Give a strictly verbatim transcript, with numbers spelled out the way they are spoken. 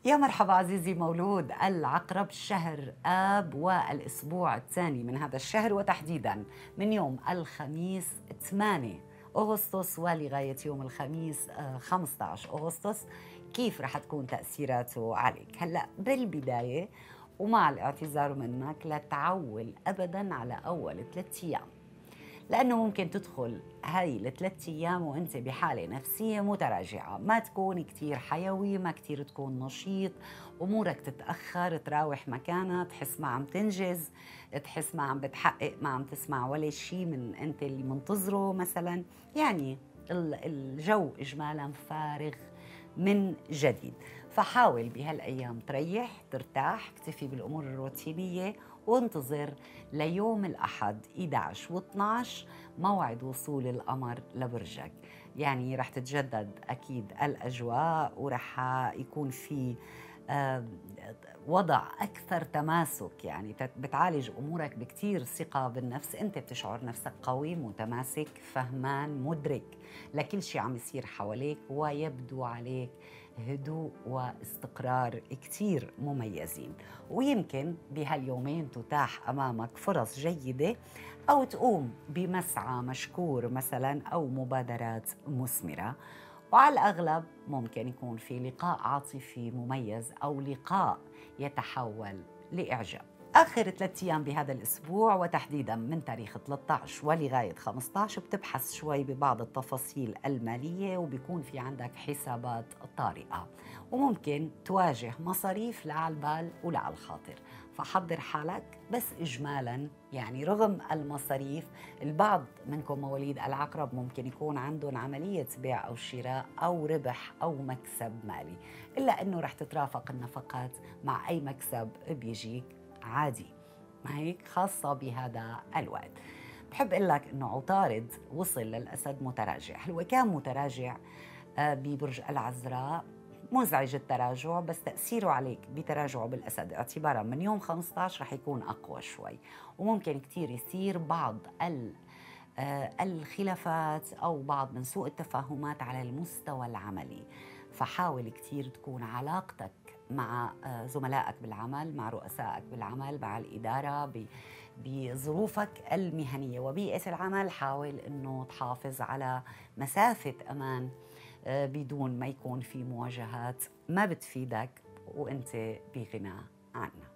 يا مرحبا عزيزي مولود العقرب، شهر آب والأسبوع الثاني من هذا الشهر، وتحديدا من يوم الخميس ثمانية أغسطس ولغاية يوم الخميس آه، خمسة عشر أغسطس. كيف رح تكون تأثيراته عليك؟ هلأ بالبداية، ومع الاعتذار منك، لا تعول أبدا على أول ثلاثة أيام، لأنه ممكن تدخل هاي الثلاث أيام وأنت بحالة نفسية متراجعة، ما تكون كتير حيوي، ما كتير تكون نشيط، أمورك تتأخر، تراوح مكانها، تحس ما عم تنجز، تحس ما عم بتحقق، ما عم تسمع ولا شيء من أنت اللي منتظره مثلا. يعني الجو إجمالا فارغ من جديد. فحاول بهالأيام تريح، ترتاح، اكتفي بالأمور الروتينية، وانتظر ليوم الأحد أحد عشر و اثني عشر موعد وصول القمر لبرجك. يعني رح تتجدد أكيد الأجواء، ورح يكون في آه، وضع أكثر تماسك، يعني بتعالج أمورك بكتير ثقة بالنفس. أنت بتشعر نفسك قوي، متماسك، فهمان، مدرك لكل شيء عم يصير حواليك، ويبدو عليك هدوء واستقرار كتير مميزين. ويمكن بهاليومين تتاح أمامك فرص جيدة، أو تقوم بمسعى مشكور مثلا، أو مبادرات مثمرة. وعلى الأغلب ممكن يكون في لقاء عاطفي مميز، أو لقاء يتحول لإعجاب. آخر ثلاثة أيام بهذا الأسبوع، وتحديدا من تاريخ ثلاثة عشر ولغاية خمسة عشر، بتبحث شوي ببعض التفاصيل المالية، وبيكون في عندك حسابات طارئة، وممكن تواجه مصاريف لا على البال ولا على الخاطر. فحضر حالك. بس إجمالا يعني رغم المصاريف، البعض منكم مواليد العقرب ممكن يكون عندهم عملية بيع أو شراء أو ربح أو مكسب مالي، إلا أنه رح تترافق النفقات مع أي مكسب بيجيك عادي، ما هيك؟ خاصة بهذا الوقت. بحب أقول لك أنه عطارد وصل للأسد متراجع. هو كان متراجع آه، ببرج العذراء، مزعج التراجع، بس تأثيره عليك بتراجعه بالأسد اعتبارا من يوم خمسة عشر رح يكون أقوى شوي، وممكن كتير يصير بعض آه، الخلافات أو بعض من سوء التفاهمات على المستوى العملي. فحاول كتير تكون علاقتك مع آه، زملائك بالعمل، مع رؤسائك بالعمل، مع الإدارة، بظروفك المهنية وبيئة العمل، حاول أنه تحافظ على مسافة أمان آه، بدون ما يكون في مواجهات ما بتفيدك وأنت بغنى عنها.